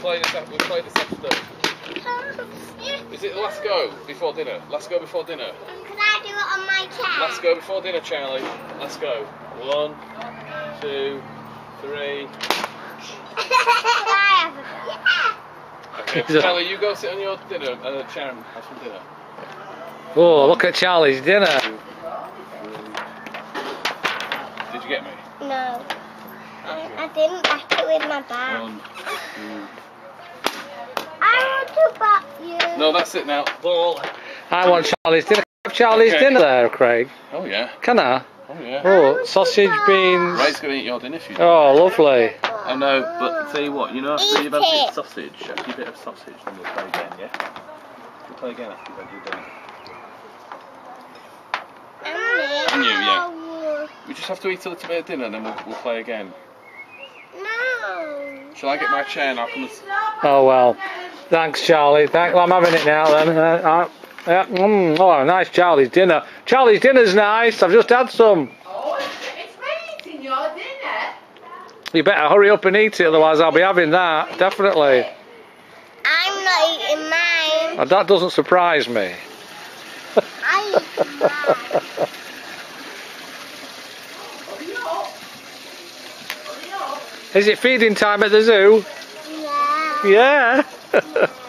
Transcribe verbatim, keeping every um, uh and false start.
play this. We'll play this after. Is it the last go before dinner? Last go before dinner. Can I do it on my chair? Last go before dinner, Charlie. Let's go. One, two, three. Okay, Charlie, you go sit on your dinner uh, chair and have some dinner. Oh, look at Charlie's dinner. Did you get me? No. I, I didn't back it with my back. One, two. I want to back you. No, that's it now. Ball. I want Charlie's dinner. Can I have Charlie's Okay. dinner there, Craig? Oh yeah. Can I? Oh yeah. Oh, sausage, beans. Ray's gonna eat your dinner if you do. Oh, lovely. I know, but tell you what, you know after Eat you've had a it. bit of sausage, after a bit of sausage, then we'll play again, yeah? We'll play again after you've had your dinner. And you, yeah. We just have to eat a little bit of dinner and then we'll, we'll play again. No. Shall I get my chair and I'll come and... Oh, well. Thanks, Charlie. Thank, well, I'm having it now, then. Uh, uh, yeah. mm, oh, nice Charlie's dinner. Charlie's dinner's nice. I've just had some. Oh, it's it's eating your dinner. You better hurry up and eat it, otherwise I'll be having that. Definitely. I'm not eating mine. And that doesn't surprise me. I eat mine. Is it feeding time at the zoo? Yeah. Yeah.